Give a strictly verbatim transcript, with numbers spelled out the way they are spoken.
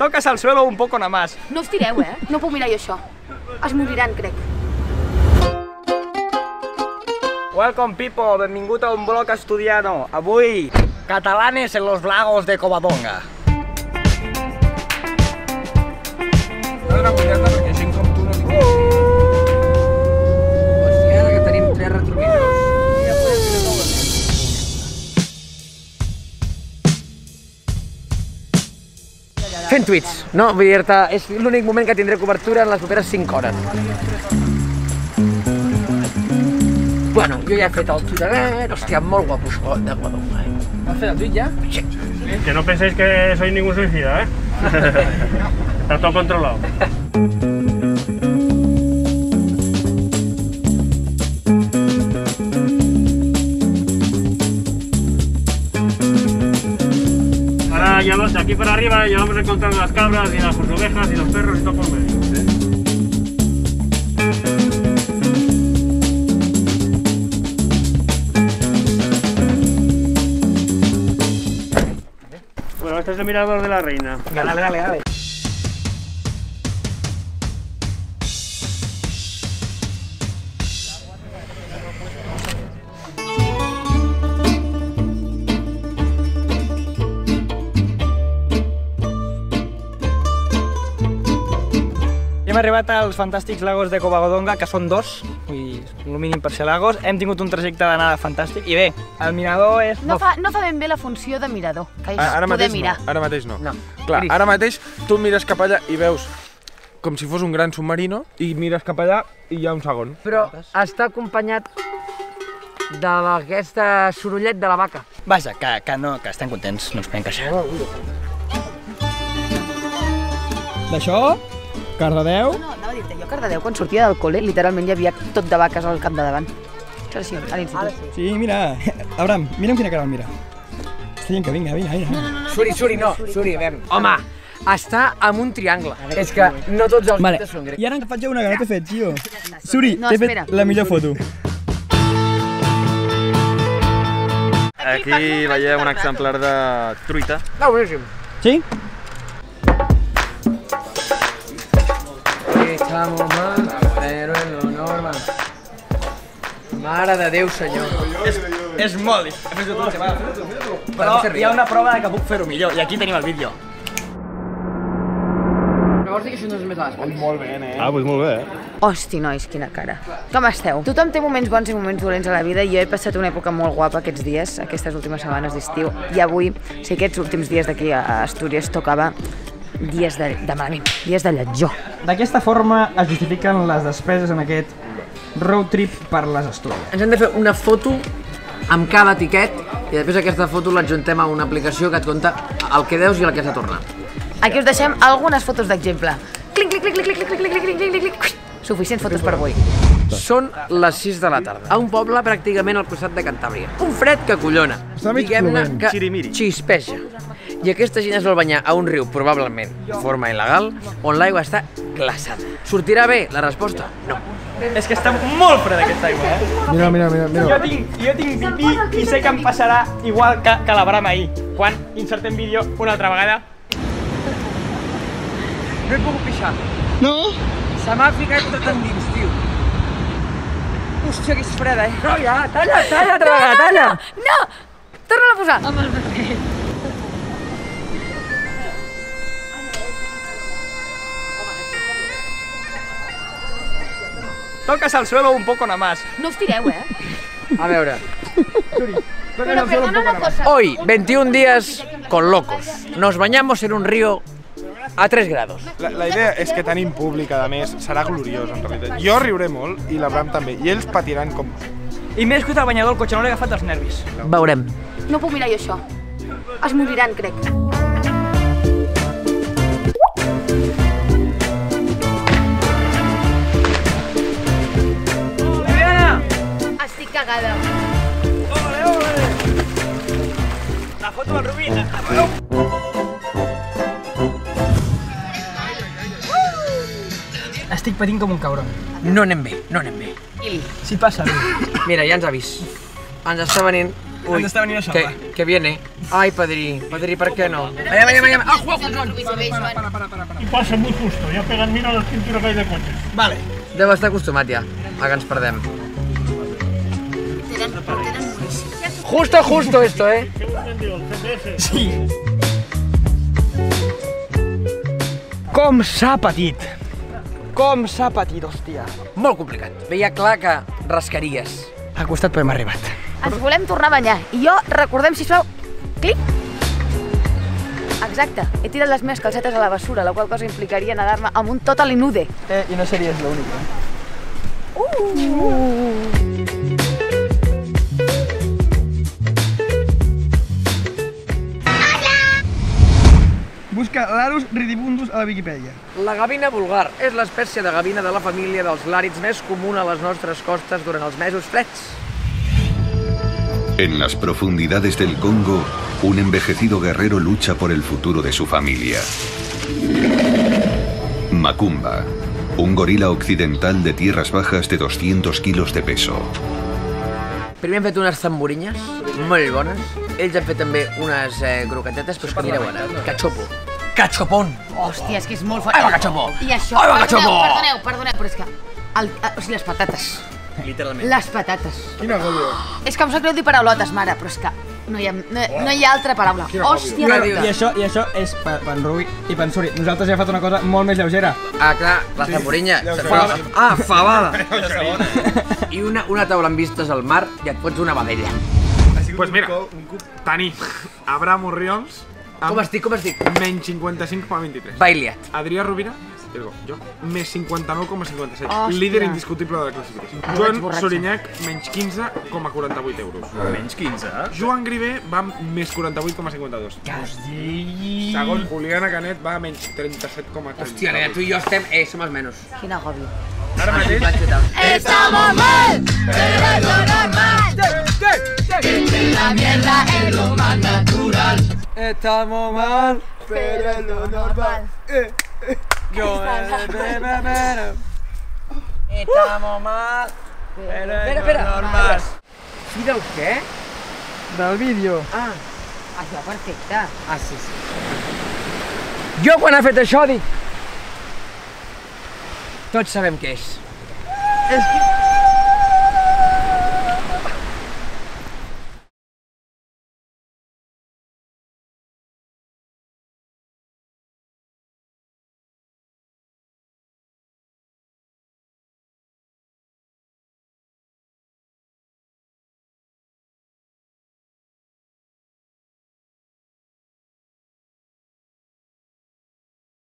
Tocas al suelo un poco nada más. No us tireu, eh? No puc mirar jo això. Es moriran, crec. Welcome people, benvingut a un blog estudiano. Avui, catalanes en los lagos de Covadonga. S'ha d'anar cuidant perquè gent com tu no li quedi. Hòstia, ara que tenim tres retrovisors, ja podem fer de nou. Fent tuits, no? Vull dir-te, és l'únic moment que tindré cobertura en les properes cinc hores. Bueno, jo ja he fet el tuitadet, hòstia, molt guapo això de Covadonga, eh? Has fet el tuit ja? Sí. Que no penséis que soy ningún suicida, ¿eh? Está todo controlado. Ahora ya los de aquí para arriba ya vamos a encontrar las cabras y las ovejas y los perros y todo por medio. Bueno, este es el mirador de la reina. Dale, dale, dale. Hem arribat als fantàstics lagos de Covadonga, que són dos, vull dir, el mínim per ser lagos. Hem tingut un trajecte d'anada fantàstic i bé, el mirador és... No fa, no fa ben bé la funció de mirador, que és ara poder mateix mirar. no, ara mateix no. No. Clar, ara mateix tu mires cap allà i veus com si fos un gran submarino i mires cap allà i hi ha un segon. Però està acompanyat d'aquesta sorollet de la vaca. Vaja, que, que, no, que estem contents, no ens podem queixar. D'això? Cardedeu? No, anava a dir-te, jo a Cardedeu, quan sortia del col·le, literalment hi havia tot de vaques al camp de davant. Això sí, a l'institut. Sí, mira, Abraham, mira'm quina cara el mira. Està dient que vinga, vinga, vinga. Suri, Suri, no, Suri, a veure. Home, està amb un triangle. És que no tots els Vale, guites són grecs. i ara en faig una que no t'he fet, tio. Suri, No, t'he espera. fet la millor foto. Aquí veieu un exemplar de truita. Ah, boníssim. Sí? Estamos mal, pero en lo normal. Mare de Déu, senyor. És, és molt difícil. Però hi ha una prova de que puc fer-ho millor, i aquí tenim el vídeo. Però vols dir que això no és més a les Ui, molt bé, eh? Ah, pues molt bé, eh? Hosti, nois, quina cara. Com esteu? Tothom té moments bons i moments dolents a la vida i jo he passat una època molt guapa aquests dies, aquestes últimes setmanes d'estiu, i avui, si aquests últims dies d'aquí a Astúries tocava dies de, de malament, dies de lletjor. D'aquesta forma es justifiquen les despeses en aquest road trip per les Astúries. Ens hem de fer una foto amb cada tiquet i després aquesta foto l'adjuntem a una aplicació que et compta el que deus i el que has de tornar. Aquí us deixem algunes fotos d'exemple. Clic, clic, clic, clic, clic, clic, clic, clic, clic, clic, clic. Suficients fotos per avui. Són les sis de la tarda, a un poble pràcticament al costat de Cantàbria. Un fred que collona, diguem-ne que xispeja. I aquesta gent es vol banyar a un riu, probablement de forma il·legal, on l'aigua està glaçada. Sortirà bé? La resposta, no. És que està molt fred aquesta aigua, eh? Mira, mira, mira, Jo mira. tinc, jo tinc pipí i sé que em passarà igual que, que l'Abraham ahir, quan insertem vídeo una altra vegada. No he pogut pixar. No? Se m'ha ficat tot endins, tio. Hòstia, que és freda, eh? No, ja, talla, talla, talla, talla. No! Torna-la a posar. Amb el paper. Tocas al suelo un poco nada más. No us tireu, eh? A veure. Pero perdona una cosa. Hoy, veintiún días con locos. Nos bañamos en un río a tres grados. La, la idea és que tenim públic, a més, serà gloriós, en realitat. Jo riuré molt, i l'Abraham també, i ells patiran com... I m'he escoltat el banyador al cotxe, no l'he agafat dels nervis. Veurem. No puc mirar jo això. Es moriran, crec. Estic cagada. Ole, ole! La foto del Rubí. Estic patint com un cabron. No anem bé, no anem bé. Sí passa, bé. Mira, ja ens ha vist. Ens està venint Ui, ens està venint a que, salvar. que viene. Ai, padrí, padrí, ¿por qué no? Vaya, vaya, vaya. ¡Ah, Juan, Juan! Y pasa muy justo, ya pegan mira la cintura que hay de coches. Vale. Deu estar acostumat ja, a que ens perdem. Justo, justo esto, eh? Sí. Com s'ha patit. Com s'ha patit, hòstia. Molt complicat. Veia clar que rascaries. Ha costat, però hem arribat. Ens volem tornar a banyar. I jo, recordem, sisplau, clic. Exacte. He tirat les meves calcetes a la bessura, la qual cosa implicaria nedar-me amb un total inude. Eh, i no series l'única. Uh. Busca Larus ridibundus a la Viquipèdia. La gavina vulgar és l'espècie de gavina de la família dels làrids més comuna a les nostres costes durant els mesos freds. En las profundidades del Congo, un envejecido guerrero lucha por el futuro de su familia. Macumba, un gorila occidental de tierras bajas de doscientos kilos de peso. Primer hem fet unes zamburinyes, molt bones. Ells han fet també unes eh, croquetetes, però és que mireu ara, cachopo. Cachopón! Hòstia, és que és molt fort. Ai, va, cachopo! I això, Ai, va, perdoneu, cachopo! perdoneu, perdoneu, però és que... El, o sigui, les patates. Literalment. Les patates. Quina agòbia. És que em sap greu dir paraulotes, mare, però és que no hi ha, no, no hi ha altra paraula. Hòstia, Què de dius? I això, i això és per, per en Rui i per en Suri. Nosaltres ja hem fet una cosa molt més lleugera. Ah, clar, la zamburinya. Ah, fabada! I una, una taula amb vistes al mar i et fots una vedella. Pues mira, Tani, Abraham Orriols, Com estic, com estic? menys cinquanta-cinc coma vint-i-tres. Bailiat. Adrià Rovira, Ergo, jo, més cinquanta-nou coma cinquanta-set. Hòstia. Líder indiscutible de la classificació. vaig Joan borratxo. Sorinyac, menys quinze coma quaranta-vuit euros. Menys quinze. Joan Grivé va amb més quaranta-vuit coma cinquanta-dos. Segon, Juliana Canet va a menys trenta-set coma trenta. Hòstia, nena, tu i jo estem... Eh, som els menys. Quina agòbio. Ara mateix... ¡Estamos mal! ¡Pero es lo normal! La mierda es lo más natural. Estamos mal, Pero es lo normal. Yo Estamos mal. Espera, espera. normal. Sí, del què? Del vídeo. Ah, Això, perfecte. ah, sí, sí. Jo quan ha fet això dic... Tots sabem què és. És que